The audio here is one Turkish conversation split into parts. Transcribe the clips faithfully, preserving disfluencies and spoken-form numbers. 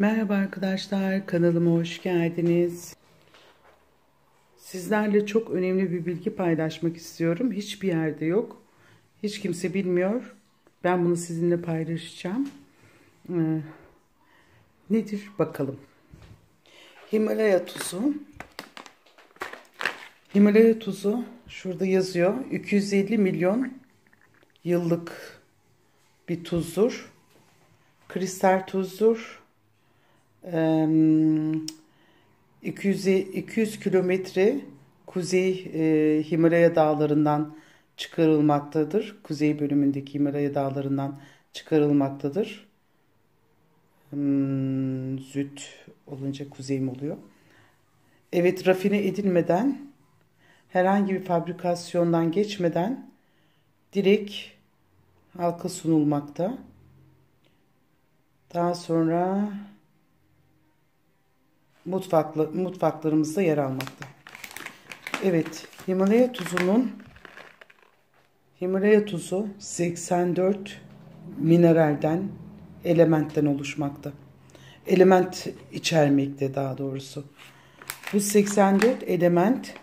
Merhaba arkadaşlar, kanalıma hoş geldiniz. Sizlerle çok önemli bir bilgi paylaşmak istiyorum. Hiçbir yerde yok. Hiç kimse bilmiyor. Ben bunu sizinle paylaşacağım. Ee, nedir bakalım. Himalaya tuzu. Himalaya tuzu şurada yazıyor. iki yüz elli milyon yıllık bir tuzdur. Kristal tuzdur. Ee, iki yüz, iki yüz kilometre kuzey e, Himalaya dağlarından çıkarılmaktadır. Kuzey bölümündeki Himalaya dağlarından çıkarılmaktadır. Hmm, züt olunca kuzey mi oluyor? Evet, rafine edilmeden, herhangi bir fabrikasyondan geçmeden direkt halka sunulmakta. Daha sonra mutfakla, mutfaklarımızda yer almakta. Evet, Himalaya tuzunun Himalaya tuzu seksen dört mineralden, elementten oluşmakta. Element içermekte daha doğrusu. Bu seksen dört element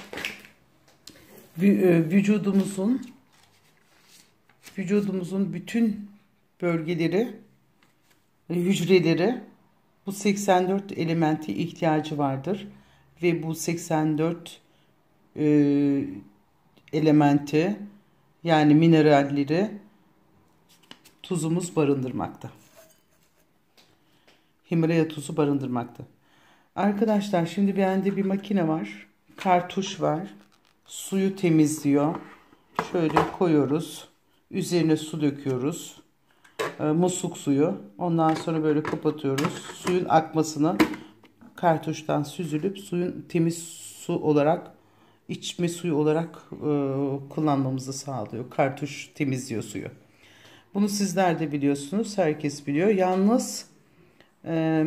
vücudumuzun vücudumuzun bütün bölgeleri ve hücreleri bu seksen dört elementi ihtiyacı vardır ve bu seksen dört e, elementi, yani mineralleri tuzumuz barındırmakta. Himalaya tuzu barındırmakta. Arkadaşlar, şimdi bende bir makine var. Kartuş var. Suyu temizliyor. Şöyle koyuyoruz. Üzerine su döküyoruz. E, musluk suyu. Ondan sonra böyle kapatıyoruz. Suyun akmasını kartuştan süzülüp suyun temiz su olarak, içme suyu olarak e, kullanmamızı sağlıyor. Kartuş temizliyor suyu. Bunu sizler de biliyorsunuz. Herkes biliyor. Yalnız e,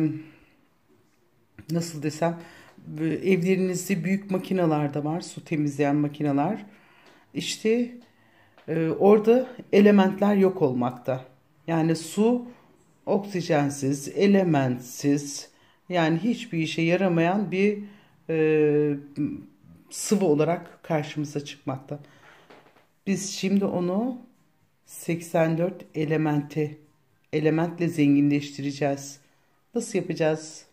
nasıl desem, evlerinizde büyük makineler de var. Su temizleyen makineler. İşte e, orada elementler yok olmakta. Yani su oksijensiz, elementsiz, yani hiçbir işe yaramayan bir e, sıvı olarak karşımıza çıkmakta. Biz şimdi onu seksen dört elementi, elementle zenginleştireceğiz. Nasıl yapacağız?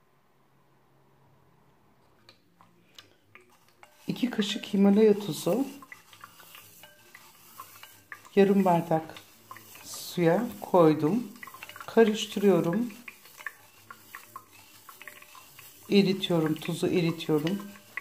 iki kaşık Himalaya tuzu, yarım bardak suya koydum. Karıştırıyorum. Eritiyorum. Tuzu eritiyorum.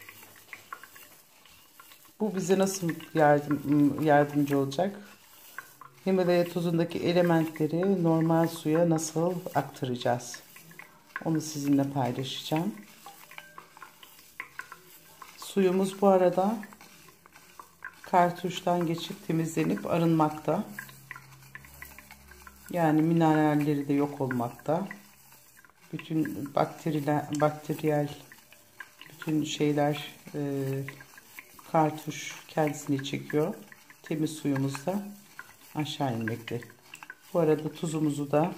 Bu bize nasıl yardım, yardımcı olacak? Himalaya tuzundaki elementleri normal suya nasıl aktaracağız? Onu sizinle paylaşacağım. Suyumuz bu arada kartuştan geçip temizlenip arınmakta. Yani mineralleri de yok olmakta. Bütün bakteriler, bakteriyel bütün şeyler e, kartuş kendisini çekiyor. Temiz suyumuz da aşağı inmekte. Bu arada tuzumuzu da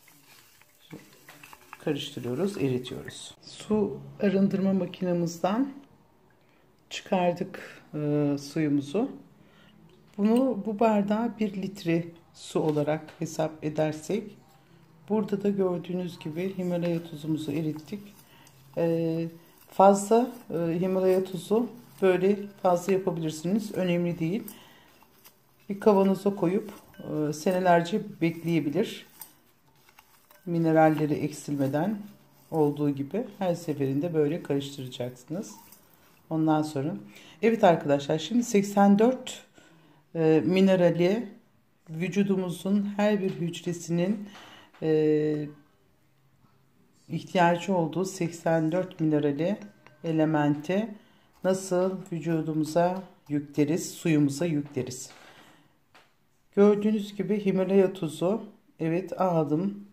karıştırıyoruz, eritiyoruz. Su arındırma makinemizden çıkardık e, suyumuzu. Bunu bu bardağa bir litre su olarak hesap edersek, burada da gördüğünüz gibi Himalaya tuzumuzu erittik. Ee, fazla e, Himalaya tuzu böyle fazla yapabilirsiniz. Önemli değil. Bir kavanoza koyup e, senelerce bekleyebilir. Mineralleri eksilmeden olduğu gibi her seferinde böyle karıştıracaksınız. Ondan sonra evet arkadaşlar, şimdi seksen dört e, minerali vücudumuzun her bir hücresinin e, ihtiyacı olduğu seksen dört minerali, elementi nasıl vücudumuza yükleriz, suyumuza yükleriz. Gördüğünüz gibi Himalaya tuzu, evet, aldım.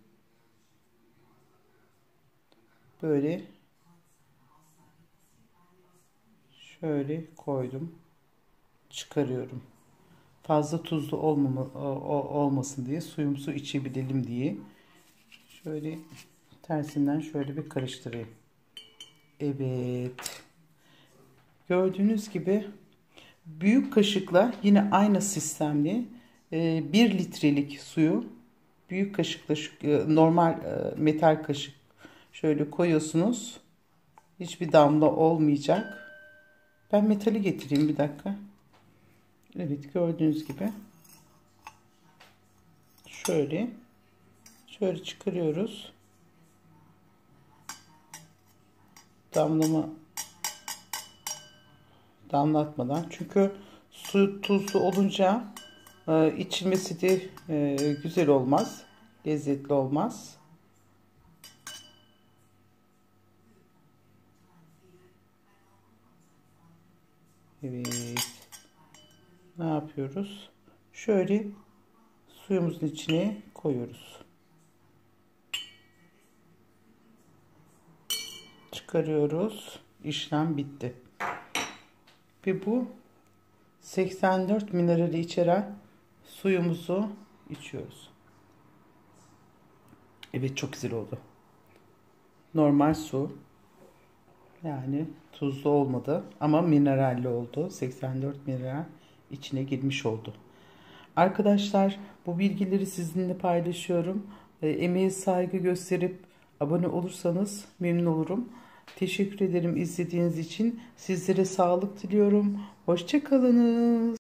Böyle şöyle koydum. Çıkarıyorum. Fazla tuzlu olmama, olmasın diye, suyumuzu içebilelim diye. Şöyle Tersinden şöyle bir karıştırayım. Evet. Gördüğünüz gibi büyük kaşıkla yine aynı sistemli bir litrelik suyu büyük kaşıkla normal metal kaşık şöyle koyuyorsunuz. Hiçbir damla olmayacak. Ben metali getireyim bir dakika. Evet, gördüğünüz gibi şöyle şöyle çıkarıyoruz. Damlama damlatmadan. Çünkü su tuzlu olunca e, içilmesi de e, güzel olmaz. Lezzetli olmaz. Evet. Ne yapıyoruz? Şöyle suyumuzun içine koyuyoruz. Çıkarıyoruz. İşlem bitti. Ve bu seksen dört minerali içeren suyumuzu içiyoruz. Evet, çok güzel oldu. Normal su. Yani tuzlu olmadı ama mineralli oldu. seksen dört mineral içine girmiş oldu. Arkadaşlar, bu bilgileri sizinle paylaşıyorum. E, emeğe saygı gösterip abone olursanız memnun olurum. Teşekkür ederim izlediğiniz için. Sizlere sağlık diliyorum. Hoşça kalınız.